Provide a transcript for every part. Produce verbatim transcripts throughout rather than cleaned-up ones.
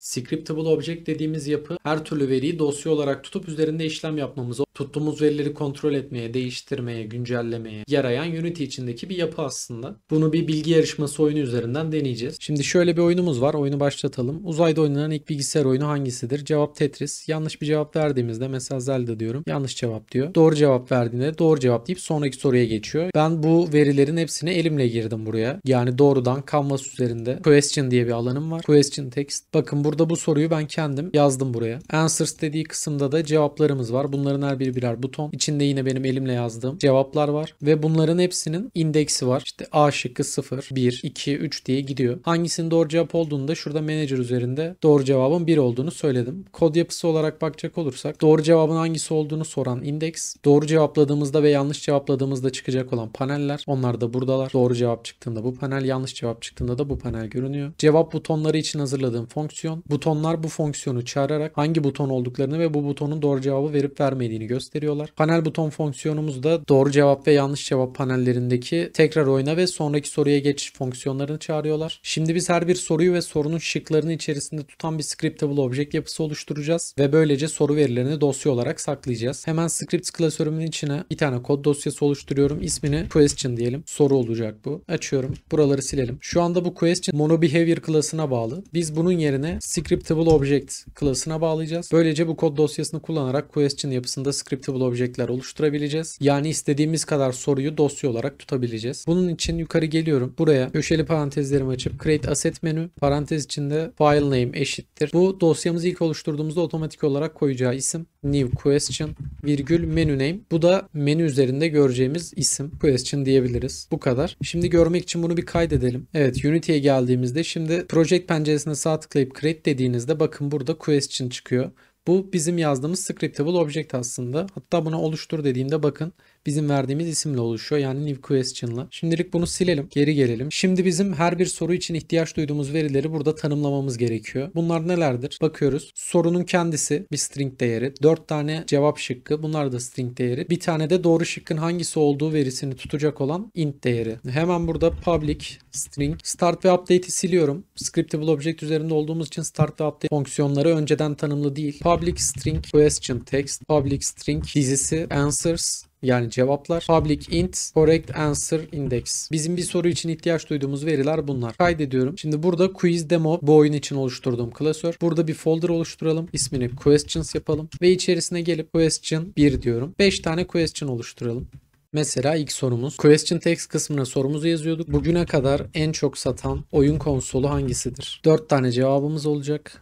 Scriptable Object dediğimiz yapı her türlü veriyi dosya olarak tutup üzerinde işlem yapmamızı, tuttuğumuz verileri kontrol etmeye, değiştirmeye, güncellemeye yarayan Unity içindeki bir yapı aslında. Bunu bir bilgi yarışması oyunu üzerinden deneyeceğiz. Şimdi şöyle bir oyunumuz var. Oyunu başlatalım. Uzayda oynanan ilk bilgisayar oyunu hangisidir? Cevap Tetris. Yanlış bir cevap verdiğimizde mesela Zelda diyorum. Yanlış cevap diyor. Doğru cevap verdiğinde doğru cevap deyip sonraki soruya geçiyor. Ben bu verilerin hepsini elimle girdim buraya. Yani doğrudan Canvas üzerinde question diye bir alanım var. Question text. Bakın burada bu soruyu ben kendim yazdım buraya. Answers dediği kısımda da cevaplarımız var. Bunların her biri birer buton. İçinde yine benim elimle yazdığım cevaplar var. Ve bunların hepsinin indeksi var. İşte A şıkkı sıfır, bir, iki, üç diye gidiyor. Hangisinin doğru cevap olduğunu da şurada manager üzerinde doğru cevabın bir olduğunu söyledim. Kod yapısı olarak bakacak olursak doğru cevabın hangisi olduğunu soran indeks, doğru cevapladığımızda ve yanlış cevapladığımızda çıkacak olan paneller, onlar da buradalar. Doğru cevap çıktığında bu panel, yanlış cevap çıktığında da bu panel görünüyor. Cevap butonları için hazırladığım fonksiyon. Butonlar bu fonksiyonu çağırarak hangi buton olduklarını ve bu butonun doğru cevabı verip vermediğini gösteriyorlar. Panel buton fonksiyonumuz da doğru cevap ve yanlış cevap panellerindeki tekrar oyna ve sonraki soruya geç fonksiyonlarını çağırıyorlar. Şimdi biz her bir soruyu ve sorunun şıklarını içerisinde tutan bir scriptable object yapısı oluşturacağız ve böylece soru verilerini dosya olarak saklayacağız. Hemen scripts klasörümün içine bir tane kod dosyası oluşturuyorum. İsmini question diyelim. Soru olacak bu. Açıyorum. Buraları silelim. Şu anda bu question monobehavior klasına bağlı. Biz bunun yerine scriptable object klasına bağlayacağız. Böylece bu kod dosyasını kullanarak question yapısında scriptable objectler oluşturabileceğiz. Yani istediğimiz kadar soruyu dosya olarak tutabileceğiz. Bunun için yukarı geliyorum. Buraya köşeli parantezlerimi açıp create asset menü, parantez içinde file name eşittir. Bu dosyamızı ilk oluşturduğumuzda otomatik olarak koyacağı isim new question virgül menu name. Bu da menü üzerinde göreceğimiz isim. Question diyebiliriz. Bu kadar. Şimdi görmek için bunu bir kaydedelim. Evet, Unity'ye geldiğimizde şimdi project penceresine sağ tıklayıp create dediğinizde bakın burada question çıkıyor. Bu bizim yazdığımız scriptable object aslında. Hatta buna oluştur dediğimde bakın bizim verdiğimiz isimle oluşuyor. Yani new question'la. Şimdilik bunu silelim. Geri gelelim. Şimdi bizim her bir soru için ihtiyaç duyduğumuz verileri burada tanımlamamız gerekiyor. Bunlar nelerdir? Bakıyoruz. Sorunun kendisi bir string değeri. dört tane cevap şıkkı. Bunlar da string değeri. Bir tane de doğru şıkkın hangisi olduğu verisini tutacak olan int değeri. Hemen burada public string start ve update'i siliyorum. Scriptable object üzerinde olduğumuz için start ve update fonksiyonları önceden tanımlı değil. Public string question text, public string dizisi answers yani cevaplar, public int correct answer index. Bizim bir soru için ihtiyaç duyduğumuz veriler bunlar. Kaydediyorum. Şimdi burada quiz demo bu oyun için oluşturduğum klasör. Burada bir folder oluşturalım. İsmini questions yapalım ve içerisine gelip question bir diyorum. beş tane question oluşturalım. Mesela ilk sorumuz. Question text kısmına sorumuzu yazıyorduk. Bugüne kadar en çok satan oyun konsolu hangisidir? dört tane cevabımız olacak.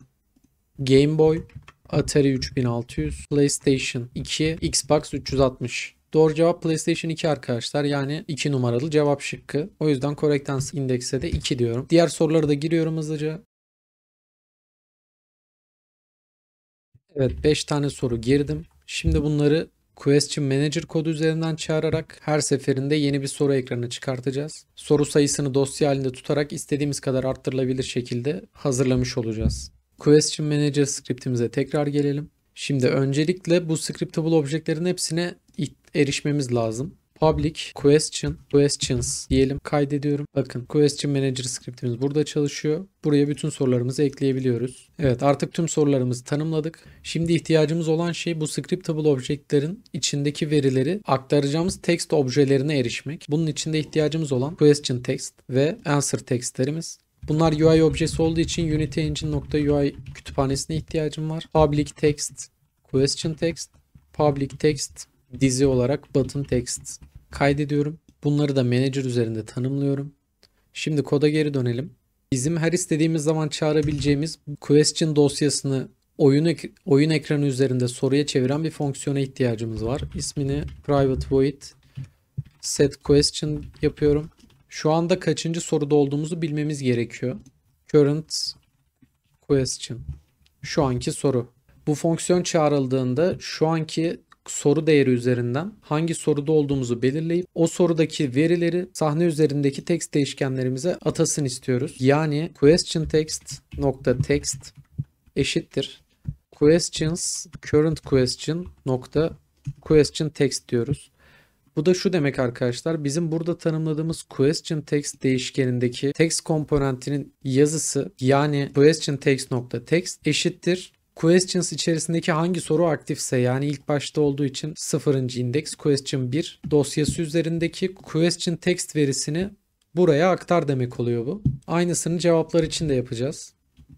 Game Boy, Atari üç bin altı yüz, PlayStation iki, Xbox üç yüz altmış. Doğru cevap PlayStation iki arkadaşlar. Yani iki numaralı cevap şıkkı. O yüzden correct answer index'e de iki diyorum. Diğer soruları da giriyorum hızlıca. Evet, beş tane soru girdim. Şimdi bunları Question Manager kodu üzerinden çağırarak her seferinde yeni bir soru ekranı çıkartacağız. Soru sayısını dosya halinde tutarak istediğimiz kadar arttırılabilir şekilde hazırlamış olacağız. Question Manager scriptimize tekrar gelelim. Şimdi öncelikle bu scriptable objectlerin hepsine erişmemiz lazım. Public question questions diyelim, kaydediyorum. Bakın question manager scriptimiz burada çalışıyor. Buraya bütün sorularımızı ekleyebiliyoruz. Evet, artık tüm sorularımızı tanımladık. Şimdi ihtiyacımız olan şey bu scriptable objectlerin içindeki verileri aktaracağımız text objelerine erişmek. Bunun içinde ihtiyacımız olan question text ve answer textlerimiz. Bunlar U I objesi olduğu için Unity Engine.ui kütüphanesine ihtiyacım var. Public text question text, public text dizi olarak button text kaydediyorum. Bunları da manager üzerinde tanımlıyorum. Şimdi koda geri dönelim. Bizim her istediğimiz zaman çağırabileceğimiz question dosyasını oyun, ek oyun ekranı üzerinde soruya çeviren bir fonksiyona ihtiyacımız var. İsmini private void set question yapıyorum. Şu anda kaçıncı soruda olduğumuzu bilmemiz gerekiyor. Current question. Şu anki soru. Bu fonksiyon çağrıldığında şu anki soru değeri üzerinden hangi soruda olduğumuzu belirleyip o sorudaki verileri sahne üzerindeki text değişkenlerimize atasın istiyoruz. Yani question text nokta text eşittir questions current question nokta question text diyoruz. Bu da şu demek arkadaşlar. Bizim burada tanımladığımız question text değişkenindeki text komponentinin yazısı, yani question text nokta text eşittir questions içerisindeki hangi soru aktifse, yani ilk başta olduğu için sıfırıncı indeks question bir dosyası üzerindeki question text verisini buraya aktar demek oluyor bu. Aynısını cevaplar için de yapacağız.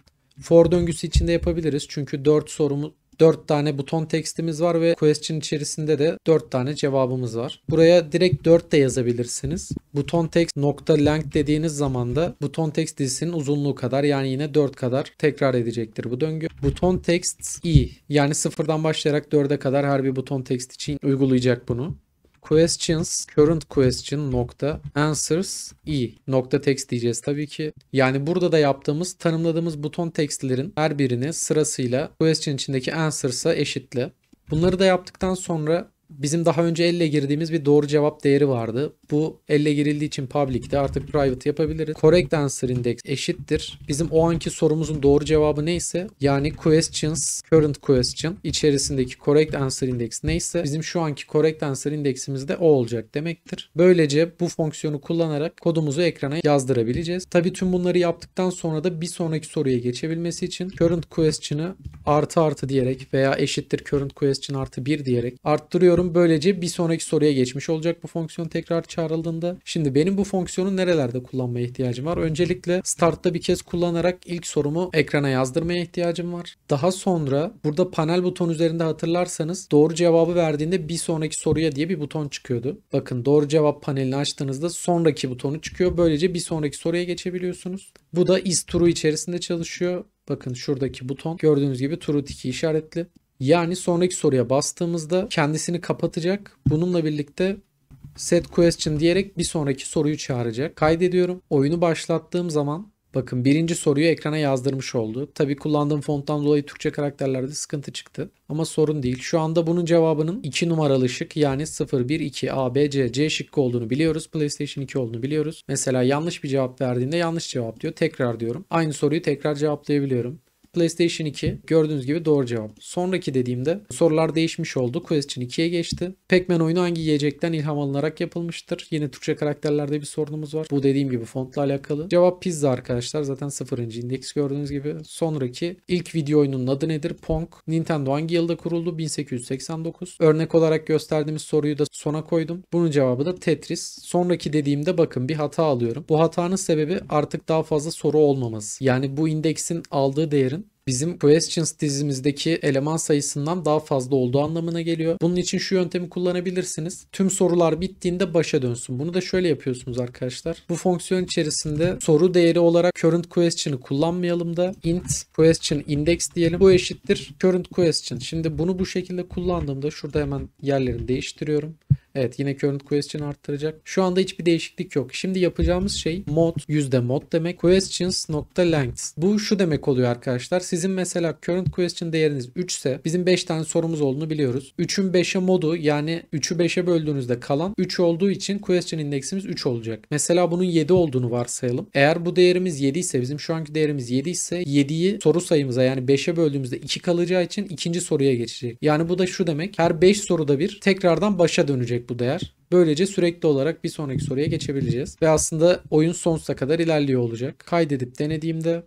For döngüsü için de yapabiliriz. Çünkü dört sorumuz dört tane buton tekstimiz var ve question içerisinde de dört tane cevabımız var. Buraya direkt dört de yazabilirsiniz. Buton text nokta length dediğiniz zaman da buton text dizisinin uzunluğu kadar, yani yine dört kadar tekrar edecektir bu döngü. Buton text i, yani sıfırdan başlayarak dörde kadar her bir buton text için uygulayacak bunu. Questions current question nokta answers i nokta text diyeceğiz tabii ki. Yani burada da yaptığımız, tanımladığımız buton textlerin her birini sırasıyla question içindeki answers'a eşitle. Bunları da yaptıktan sonra bizim daha önce elle girdiğimiz bir doğru cevap değeri vardı. Bu elle girildiği için public'ti, artık private yapabiliriz. Correct answer index eşittir. Bizim o anki sorumuzun doğru cevabı neyse, yani questions current question içerisindeki correct answer index neyse, bizim şu anki correct answer indeksimiz de o olacak demektir. Böylece bu fonksiyonu kullanarak kodumuzu ekrana yazdırabileceğiz. Tabii tüm bunları yaptıktan sonra da bir sonraki soruya geçebilmesi için current question'ı artı artı diyerek veya eşittir current question artı bir diyerek arttırıyorum. Böylece bir sonraki soruya geçmiş olacak bu fonksiyon tekrar çağrıldığında. Şimdi benim bu fonksiyonu nerelerde kullanmaya ihtiyacım var? Öncelikle startta bir kez kullanarak ilk sorumu ekrana yazdırmaya ihtiyacım var. Daha sonra burada panel buton üzerinde hatırlarsanız doğru cevabı verdiğinde bir sonraki soruya diye bir buton çıkıyordu. Bakın, doğru cevap panelini açtığınızda sonraki butonu çıkıyor. Böylece bir sonraki soruya geçebiliyorsunuz. Bu da is true içerisinde çalışıyor. Bakın şuradaki buton gördüğünüz gibi true iki işaretli. Yani sonraki soruya bastığımızda kendisini kapatacak. Bununla birlikte set question diyerek bir sonraki soruyu çağıracak. Kaydediyorum. Oyunu başlattığım zaman bakın birinci soruyu ekrana yazdırmış oldu. Tabii kullandığım fonttan dolayı Türkçe karakterlerde sıkıntı çıktı. Ama sorun değil. Şu anda bunun cevabının iki numaralı şık, yani sıfır, bir, iki, A, B, C, C şıkkı olduğunu biliyoruz. PlayStation iki olduğunu biliyoruz. Mesela yanlış bir cevap verdiğinde yanlış cevap diyor. Tekrar diyorum. Aynı soruyu tekrar cevaplayabiliyorum. PlayStation iki gördüğünüz gibi doğru cevap. Sonraki dediğimde sorular değişmiş oldu. Question ikiye geçti. Pac-Man oyunu hangi yiyecekten ilham alınarak yapılmıştır? Yine Türkçe karakterlerde bir sorunumuz var. Bu dediğim gibi fontla alakalı. Cevap pizza arkadaşlar. Zaten sıfırıncı indeks gördüğünüz gibi. Sonraki ilk video oyunun adı nedir? Pong. Nintendo hangi yılda kuruldu? bin sekiz yüz seksen dokuz. Örnek olarak gösterdiğimiz soruyu da sona koydum. Bunun cevabı da Tetris. Sonraki dediğimde bakın bir hata alıyorum. Bu hatanın sebebi artık daha fazla soru olmaması. Yani bu indeksin aldığı değerin bizim questions dizimizdeki eleman sayısından daha fazla olduğu anlamına geliyor. Bunun için şu yöntemi kullanabilirsiniz. Tüm sorular bittiğinde başa dönsün. Bunu da şöyle yapıyorsunuz arkadaşlar. Bu fonksiyon içerisinde soru değeri olarak current question'ı kullanmayalım da int question index diyelim. Bu eşittir current question. Şimdi bunu bu şekilde kullandığımda şurada hemen yerlerini değiştiriyorum. Evet, yine current question arttıracak. Şu anda hiçbir değişiklik yok. Şimdi yapacağımız şey mod, yüzde mod demek. Questions nokta length. Bu şu demek oluyor arkadaşlar. Sizin mesela current question değeriniz üç ise bizim beş tane sorumuz olduğunu biliyoruz. üçün beşe modu, yani üçü beşe böldüğünüzde kalan üç olduğu için question indeksimiz üç olacak. Mesela bunun yedi olduğunu varsayalım. Eğer bu değerimiz yedi ise, bizim şu anki değerimiz yedi ise yediyi soru sayımıza, yani beşe böldüğümüzde iki kalacağı için ikinci soruya geçecek. Yani bu da şu demek. Her beş soruda bir tekrardan başa dönecek bu değer. Böylece sürekli olarak bir sonraki soruya geçebileceğiz. Ve aslında oyun sonsuza kadar ilerliyor olacak. Kaydedip denediğimde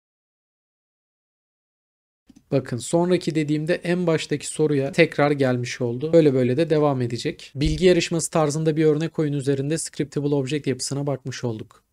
bakın sonraki dediğimde en baştaki soruya tekrar gelmiş oldu. Böyle böyle de devam edecek. Bilgi yarışması tarzında bir örnek oyun üzerinde Scriptable Object yapısına bakmış olduk.